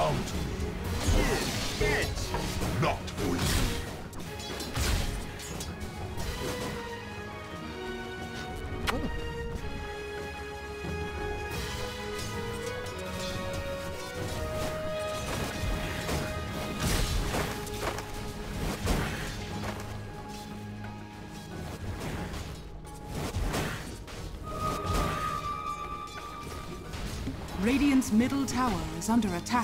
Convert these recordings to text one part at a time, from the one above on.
bow to me. Not for you. Radiant's middle tower is under attack.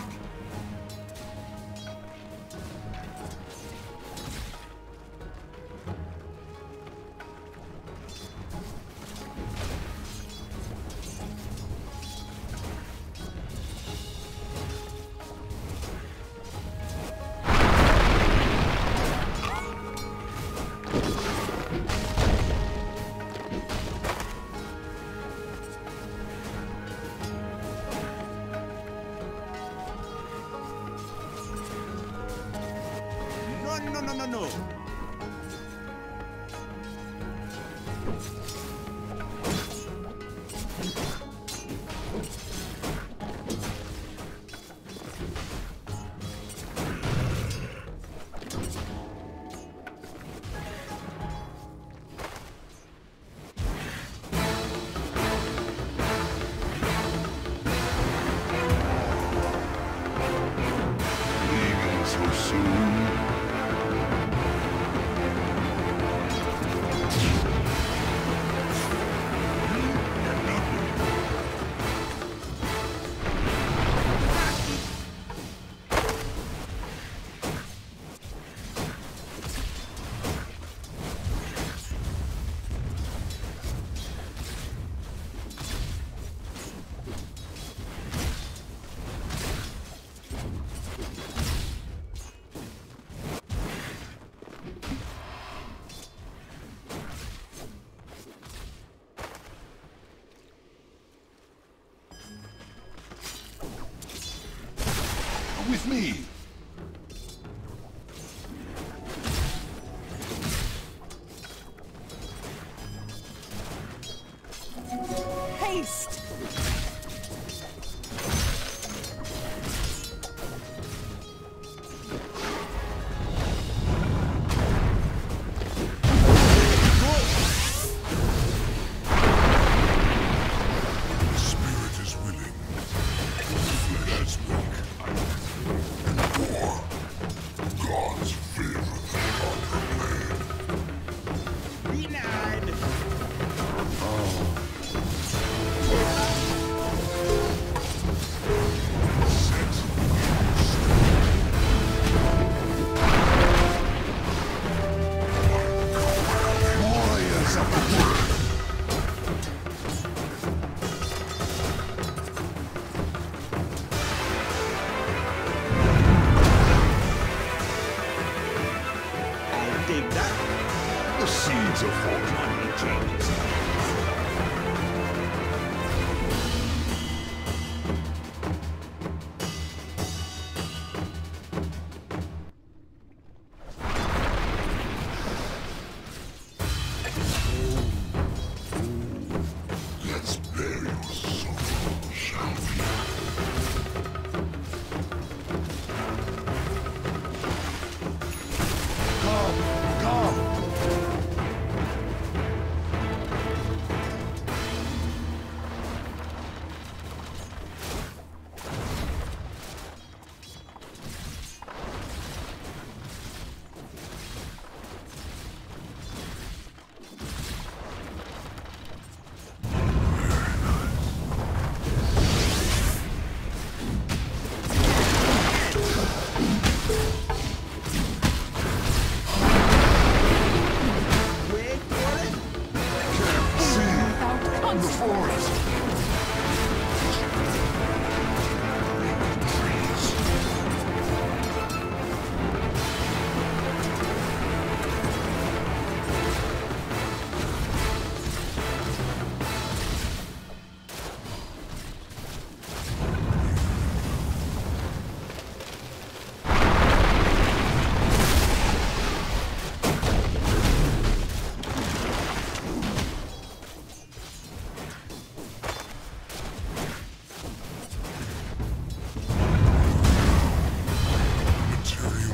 No. Leaving so soon. With me. Haste! The spirit is willing, the flesh is weak.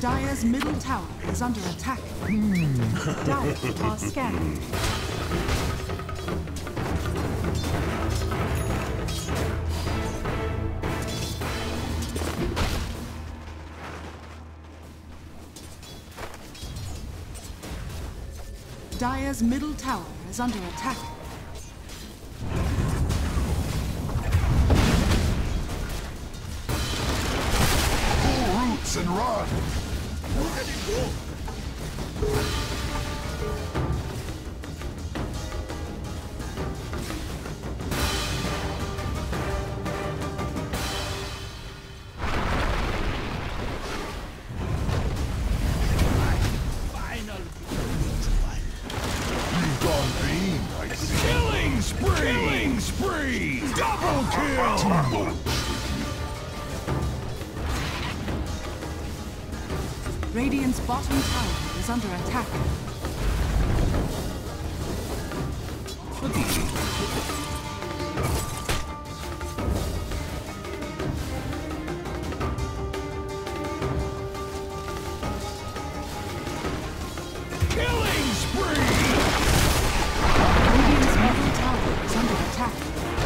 Dire's middle tower is under attack. Dire are scanned. Dire's middle tower is under attack. Pull roots and run! Ready, go! Killing spree! Double kill! Radiant's bottom tower is under attack. Killing spree! Radiant's middle tower is under attack.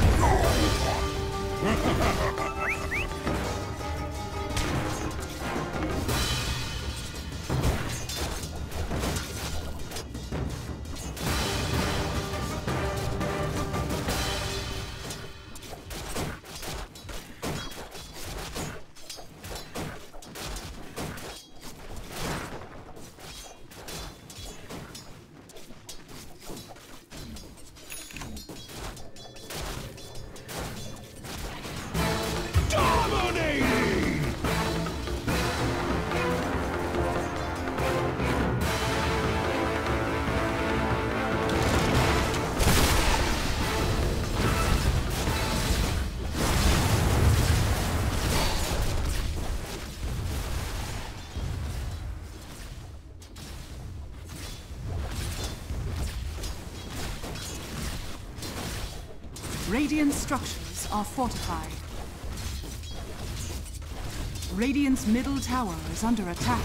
Dominating! Radiant structures are fortified. Radiant's middle tower is under attack.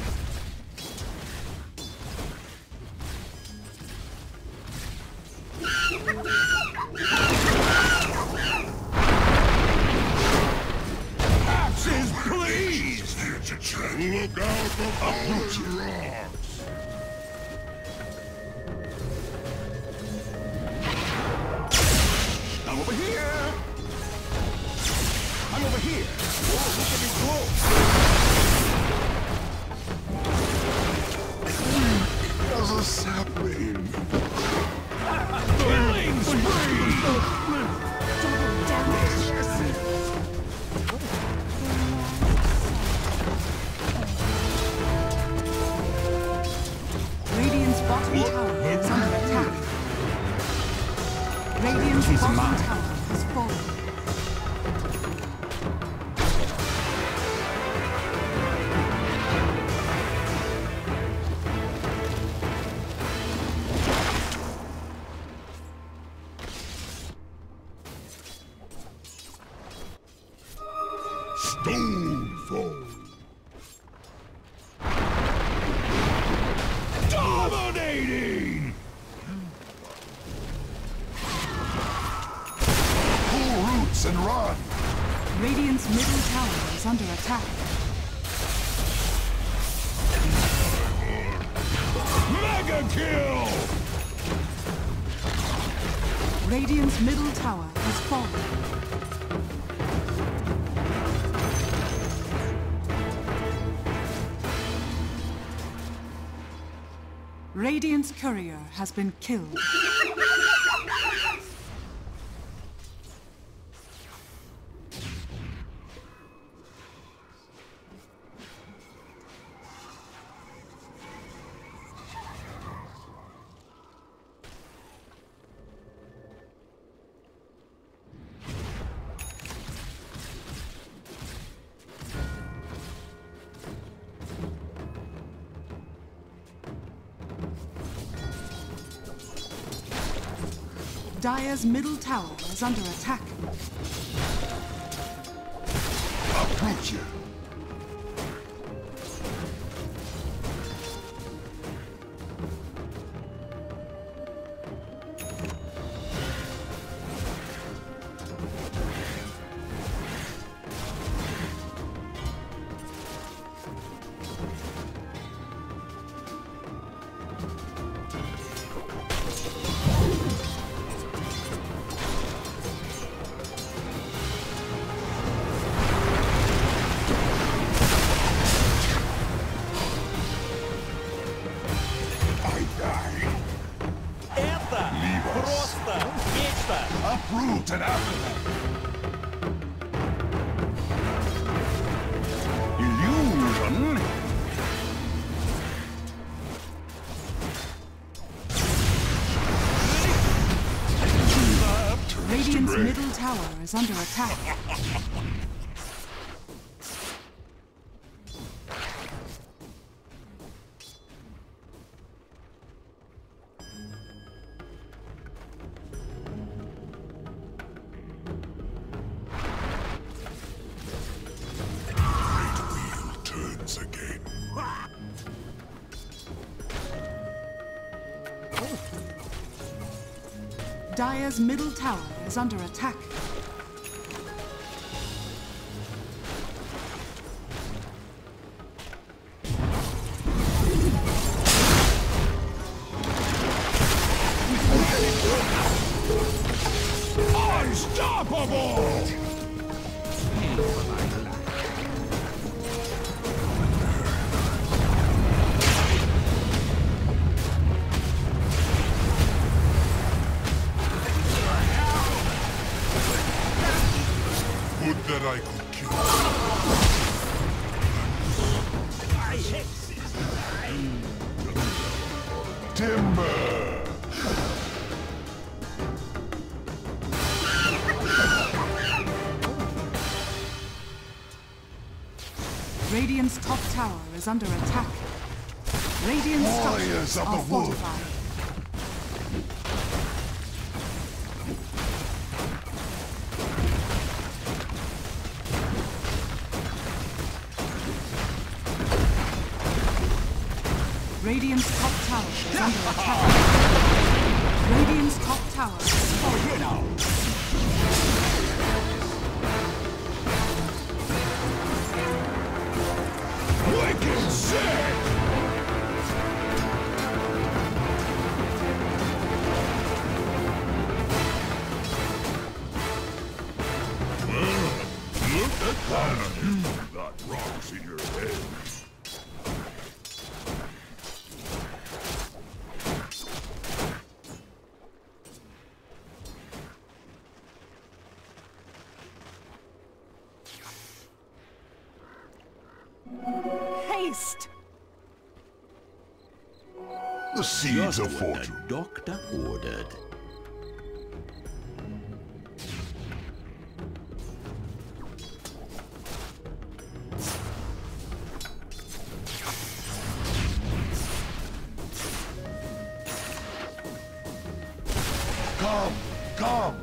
Axes, please! Look out for all rocks! I'm over here! I'm over here! Whoa, look at me glow! There's a sapling! Killing spree! Double damage. Radiant's bottom tower is under attack. Radiant's bottom tower has fallen. Stonefall! Dominating! Pull roots and run! Radiant's middle tower is under attack. Mega kill! Radiant's middle tower has fallen. Radiant's courier has been killed. Dire's middle tower is under attack. Approach you! tower is under attack. Turns again. Dire's middle tower is under attack. Unstoppable! Would that I could kill. Timber! Radiant's top tower is under attack. Radiant's Warriors structures of are the wood. fortified. Radiant's top tower is under attack. Radiant's top tower is falling. Wicked sick! Look at that! You've got rocks in your head. Haste! The seeds of The fortune. doctor ordered. Come, come!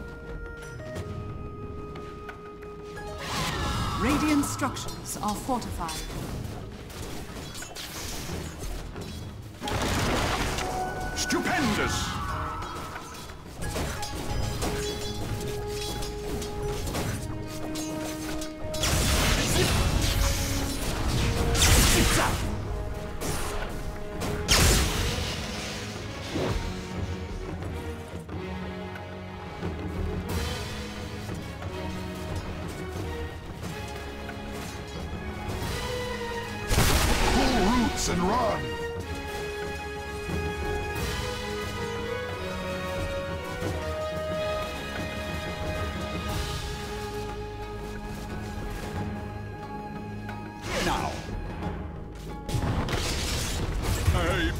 Radiant structures are fortified. Stupendous! Pull roots and run! Now! Hey!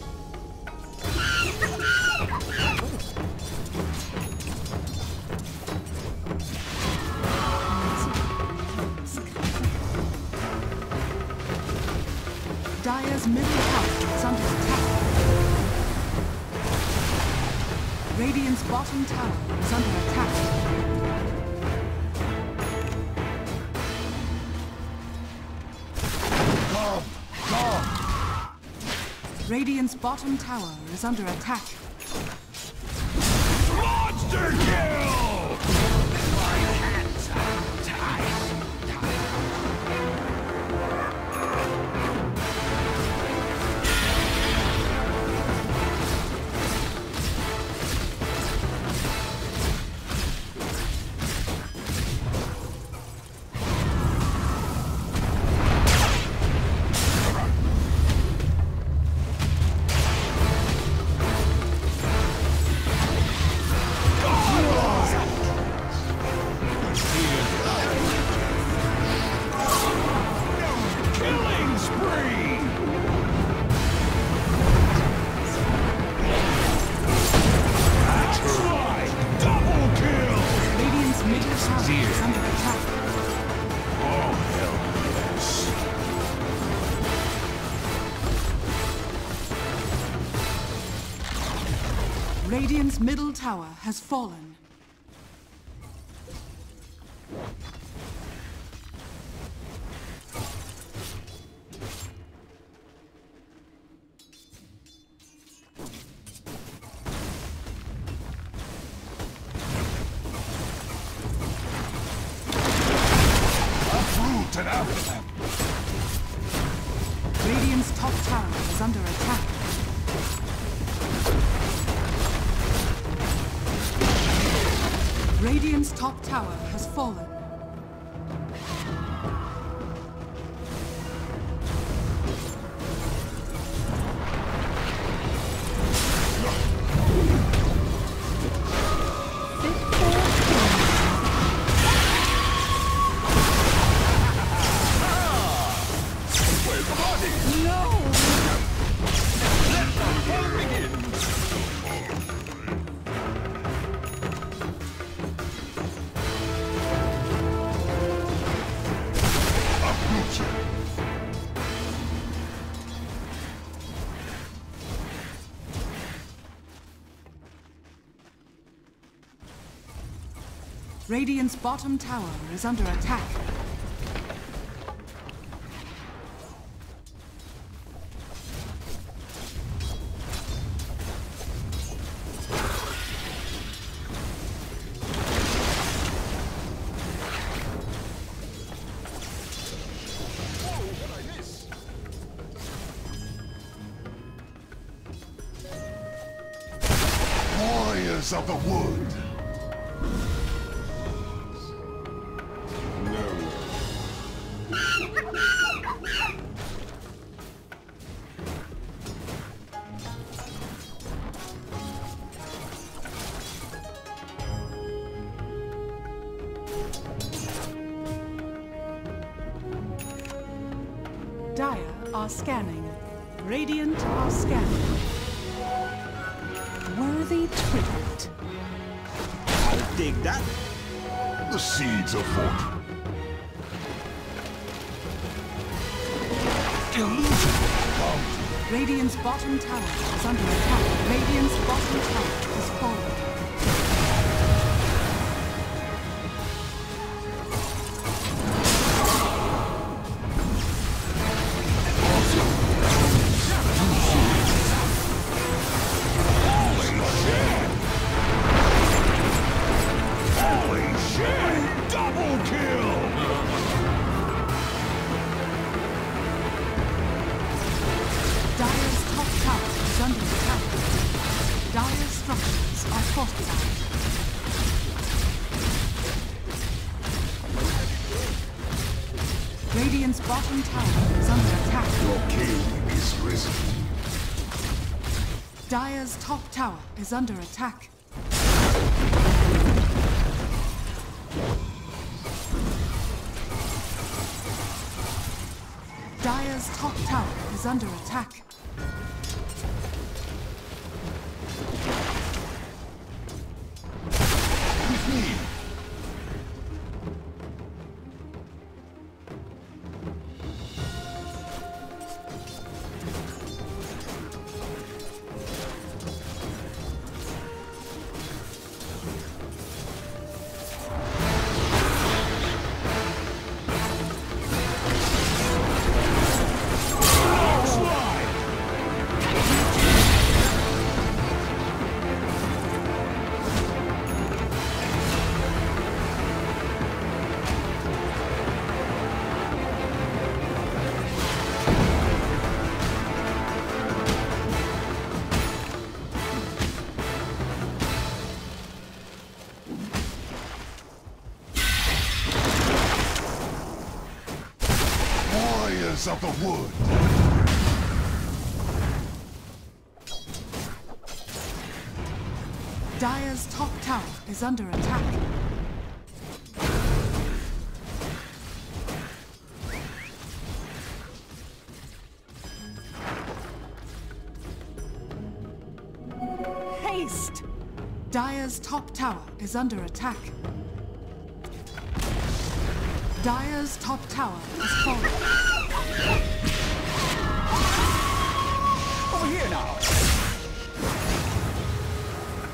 Dire's middle tower is under attack. Radiant's bottom tower is under attack. Come, come! Radiant's bottom tower is under attack. Monster kill! Radiant's middle tower has fallen. Uproot and after them. Radiant's top tower is under attack. Radiant's top tower has fallen. Radiant's bottom tower is under attack. Warriors of the wood. Dire are scanning. Radiant are scanning. Worthy tribute. I'll dig that. The seeds of fortune. Illusion. Come. Radiant's bottom tower is under attack. Radiant's bottom tower is falling. Dire's top tower is under attack. Dire's structures are fortified. Radiant's bottom tower is under attack. Your king is risen. Dire's top tower is under attack. Dire's top tower is under attack. With me. Warriors of the wood. Dire's top tower is under attack. Haste! Dire's top tower is under attack. Dire's top tower is falling. Over here now.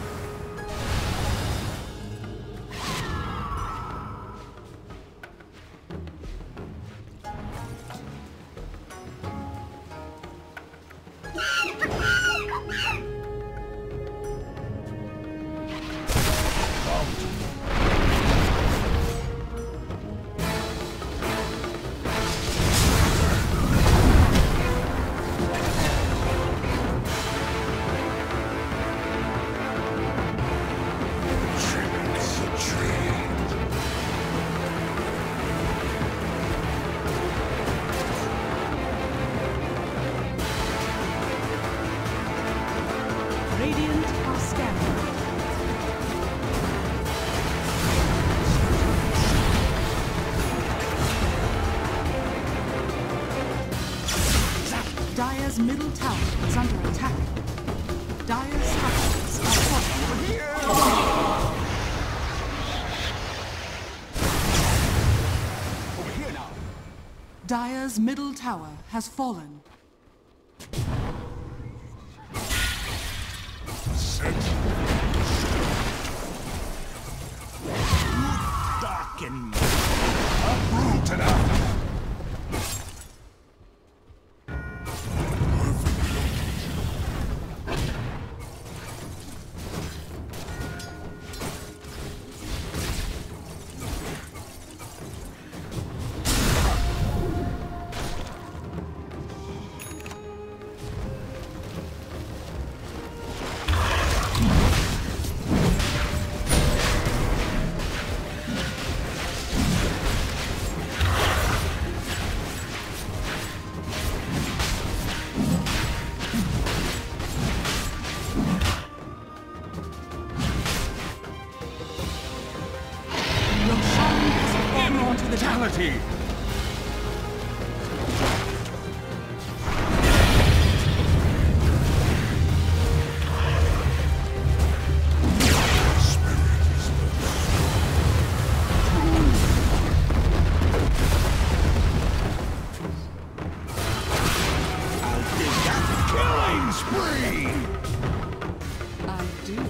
Dire's middle tower is under attack. Dire's structures are fortified. Over here now. Dire's middle tower has fallen. Darken. Uproot and out. Fatality. Killing spree! I do.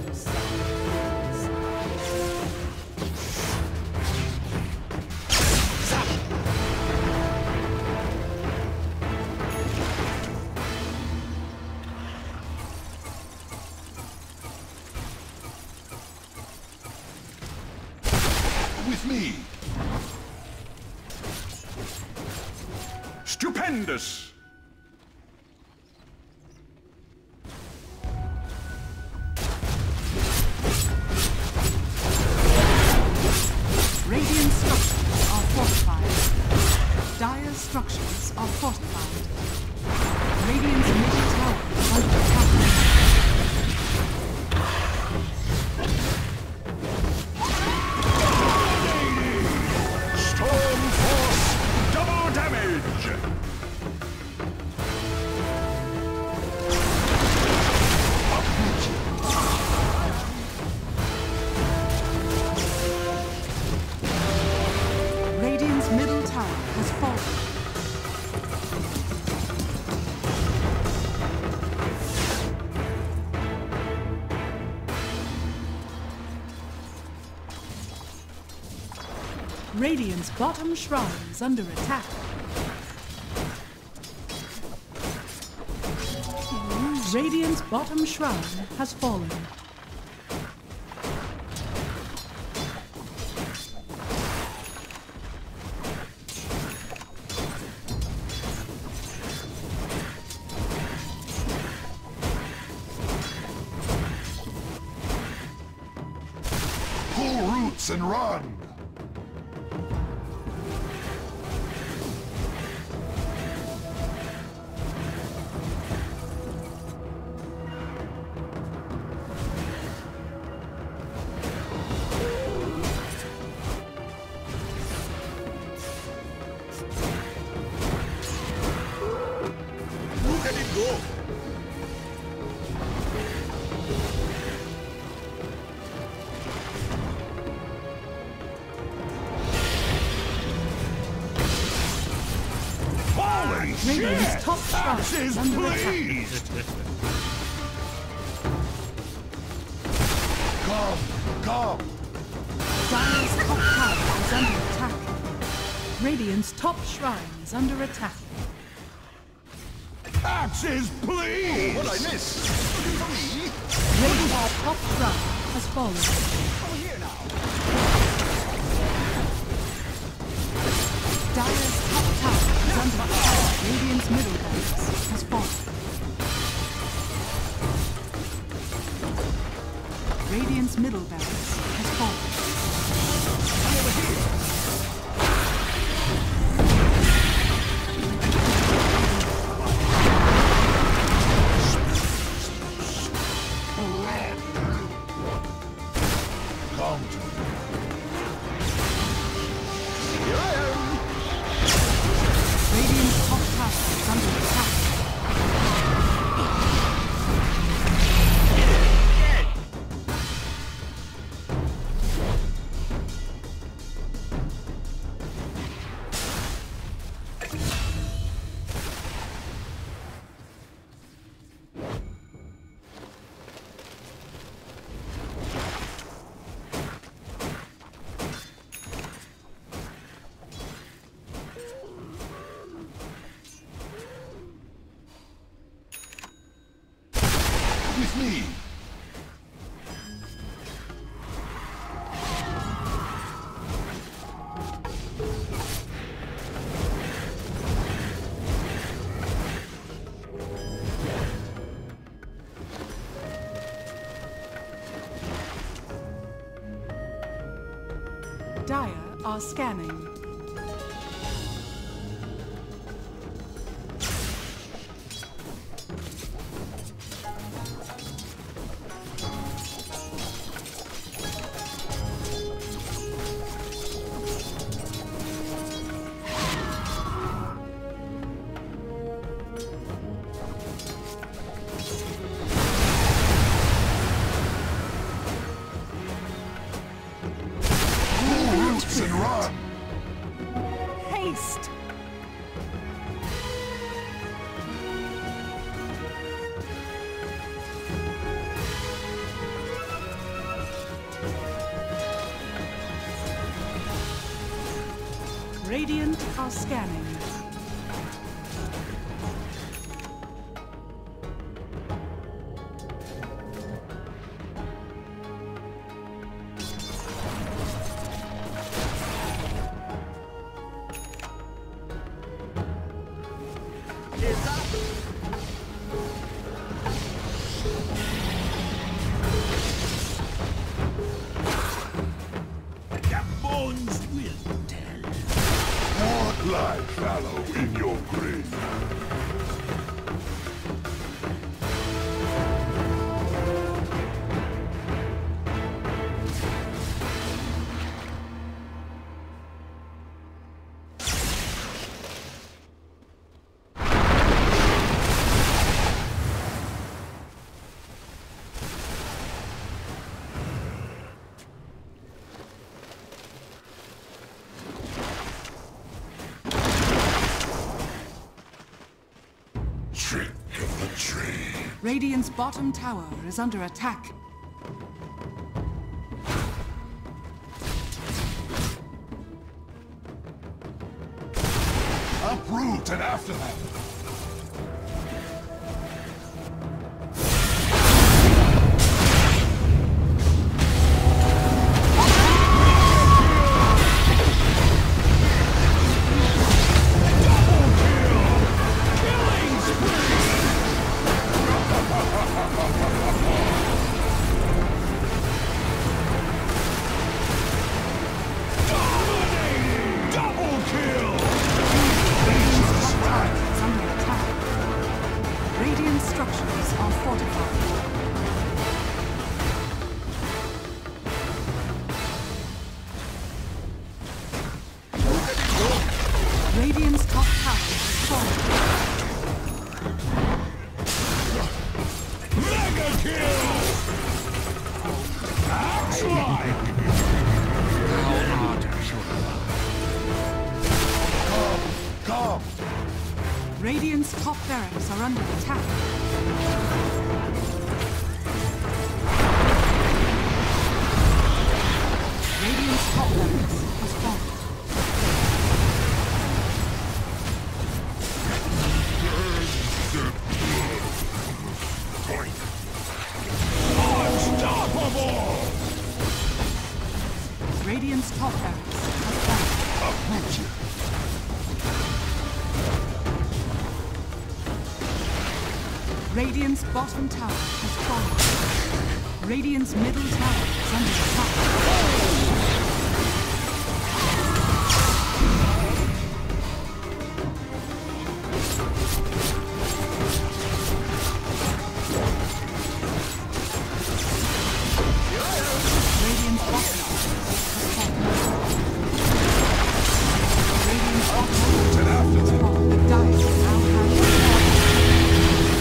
With me! Stupendous. Radiant structures are fortified. Dire's structures are fortified. Radiant's middle tower is under attack. Storm force. Double damage. Radiant's middle tower has fallen. Radiant's bottom shrine is under attack. Radiant's bottom shrine has fallen. Pull roots and run! Look at it go. Holy Radiant's shit! top shrine Axes, is under attack. please! Come, come! Dire's top tower is under attack. Radiant's top shrine is under attack. Axes, please! What I miss? Looking for me? Radiant's top shrine has fallen. Over here now. Dire's top tower is under attack. Radiant's middle barracks has fallen. Radiant's middle barracks has fallen. I'm over here. Come to me. Here I am. Radiant's top tower is under attack. With me. Dire are scanning. Roots and run. Haste! Radiant are scanning. Is up. The bones will tell. What lie fallow in your grave? Trick of the trade. Radiant's bottom tower is under attack. Uproot and after them. Radiant structures are fortified. Radiant's top tower is falling. Mega kill! Axe line! Come! Radiant's top barracks are under attack. Radiant's top barracks has fallen. Unstoppable! Radiant's top barracks has fallen. Uproot you! Radiant's bottom tower has fallen. Radiant's middle tower is under attack. Radiant's bottom tower has fallen. Radiant's bottom tower And after has them. fallen. Dire now has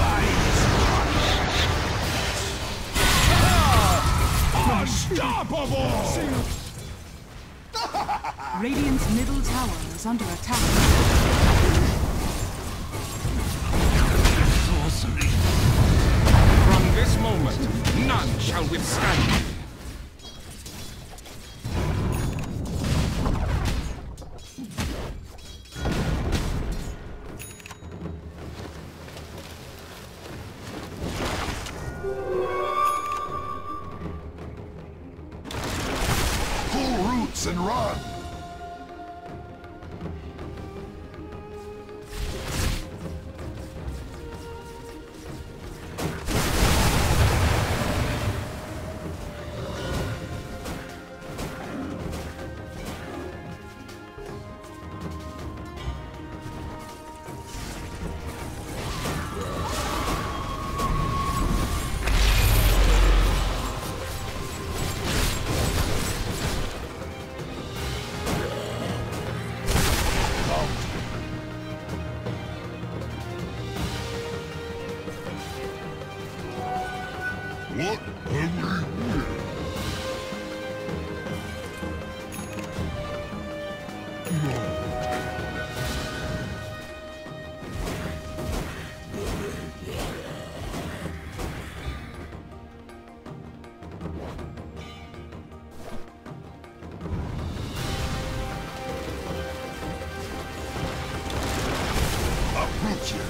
Unstoppable! Radiant's middle tower is under attack. Sleep. From this moment, none shall withstand me. Pull roots and run. What have we here? Approach it.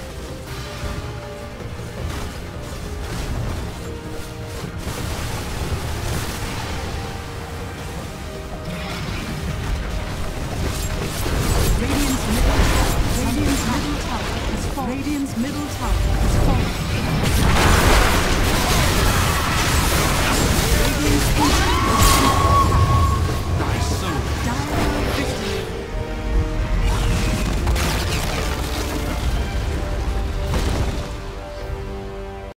Radiant's middle tower is falling.